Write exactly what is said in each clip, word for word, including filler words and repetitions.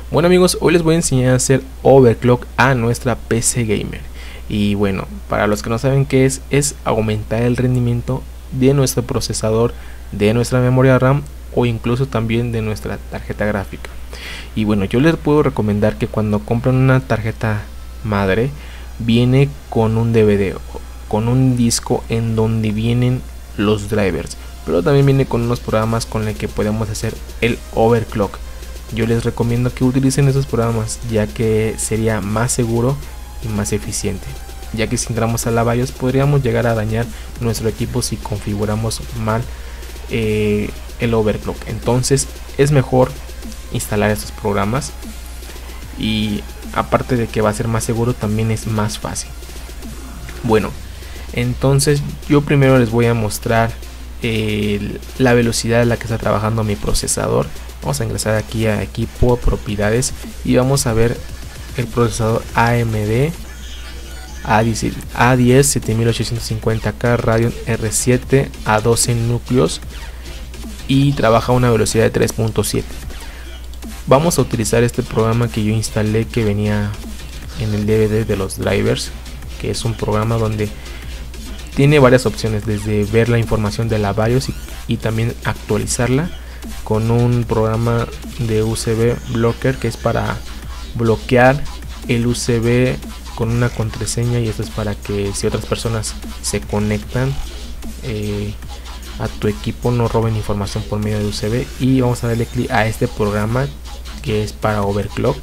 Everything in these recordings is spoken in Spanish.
Bueno amigos, hoy les voy a enseñar a hacer overclock a nuestra P C gamer. Y bueno, para los que no saben qué es, es aumentar el rendimiento de nuestro procesador, de nuestra memoria RAM o incluso también de nuestra tarjeta gráfica. Y bueno, yo les puedo recomendar que cuando compren una tarjeta madre, viene con un D V D, con un disco en donde vienen los drivers, pero también viene con unos programas con los que podemos hacer el overclock. Yo les recomiendo que utilicen esos programas, ya que sería más seguro y más eficiente, ya que si entramos a la BIOS podríamos llegar a dañar nuestro equipo si configuramos mal eh, el overclock. Entonces es mejor instalar estos programas, y aparte de que va a ser más seguro, también es más fácil. Bueno, entonces yo primero les voy a mostrar eh, la velocidad a la que está trabajando mi procesador. Vamos a ingresar aquí a equipo, propiedades, y vamos a ver el procesador A M D A diez siete mil ochocientos cincuenta K Radeon R siete a doce núcleos y trabaja a una velocidad de tres punto siete. Vamos a utilizar este programa que yo instalé, que venía en el D V D de los drivers, que es un programa donde tiene varias opciones, desde ver la información de la BIOS y, y también actualizarla con un programa de U S B blocker, que es para bloquear el U S B con una contraseña, y esto es para que si otras personas se conectan eh, a tu equipo no roben información por medio de U S B. Y vamos a darle clic a este programa que es para overclock,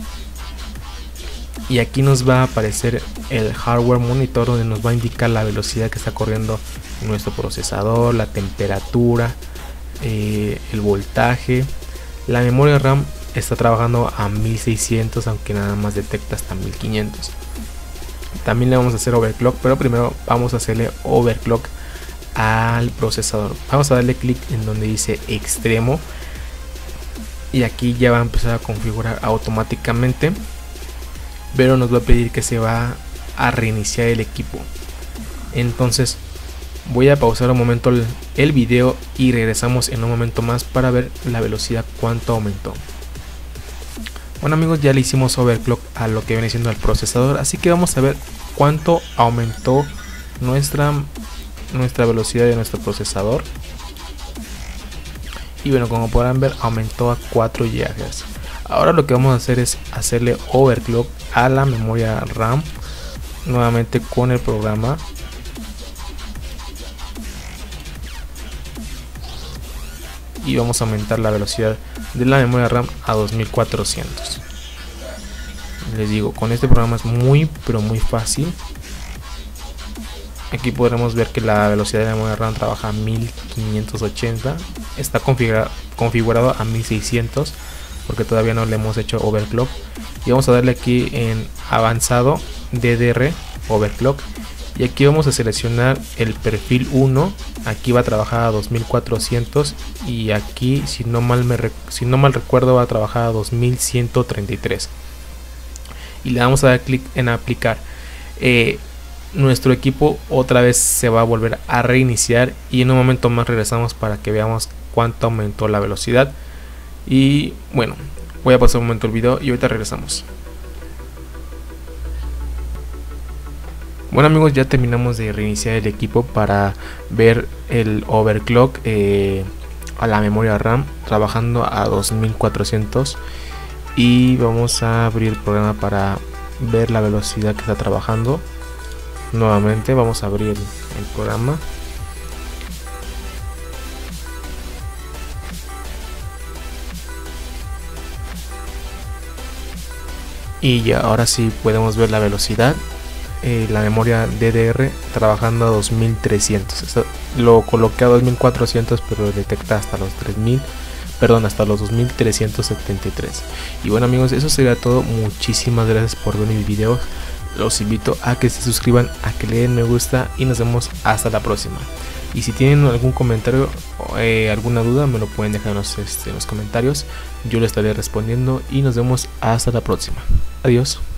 y aquí nos va a aparecer el hardware monitor, donde nos va a indicar la velocidad que está corriendo nuestro procesador, la temperatura, eh, el voltaje. La memoria RAM está trabajando a mil seiscientos, aunque nada más detecta hasta mil quinientos. También le vamos a hacer overclock, pero primero vamos a hacerle overclock al procesador. Vamos a darle clic en donde dice extremo, y aquí ya va a empezar a configurar automáticamente, pero nos va a pedir que se va a reiniciar el equipo. Entonces voy a pausar un momento el, el video y regresamos en un momento más para ver la velocidad cuánto aumentó. Bueno amigos, ya le hicimos overclock a lo que viene siendo el procesador, así que vamos a ver cuánto aumentó nuestra, nuestra velocidad de nuestro procesador. Y bueno, como podrán ver, aumentó a cuatro gigahercios. Ahora lo que vamos a hacer es hacerle overclock a la memoria RAM, nuevamente con el programa. Y vamos a aumentar la velocidad de la memoria RAM a dos mil cuatrocientos. Les digo, con este programa es muy pero muy fácil. Aquí podremos ver que la velocidad de la memoria RAM trabaja a mil quinientos ochenta. Está configurado, configurado a mil seiscientos, porque todavía no le hemos hecho overclock. Y vamos a darle aquí en avanzado D D R overclock, y aquí vamos a seleccionar el perfil uno. Aquí va a trabajar a dos mil cuatrocientos, y aquí si no mal me si no mal recuerdo va a trabajar a dos mil ciento treinta y tres, y le vamos a dar clic en aplicar. eh, nuestro equipo otra vez se va a volver a reiniciar, y en un momento más regresamos para que veamos cuánto aumentó la velocidad. Y bueno, voy a pasar un momento el video y ahorita regresamos. Bueno amigos, ya terminamos de reiniciar el equipo para ver el overclock eh, a la memoria RAM trabajando a dos mil cuatrocientos, y vamos a abrir el programa para ver la velocidad que está trabajando. Nuevamente vamos a abrir el, el programa. Y ya ahora sí podemos ver la velocidad. Eh, la memoria D D R trabajando a dos mil trescientos. Esto lo coloqué a dos mil cuatrocientos, pero detecta hasta los tres mil, perdón, hasta los dos mil trescientos setenta y tres. Y bueno amigos, eso sería todo. Muchísimas gracias por ver mis videos. Los invito a que se suscriban, a que le den me gusta, y nos vemos hasta la próxima. Y si tienen algún comentario o eh, alguna duda, me lo pueden dejar en los, este, en los comentarios. Yo le estaré respondiendo, y nos vemos hasta la próxima. Adiós.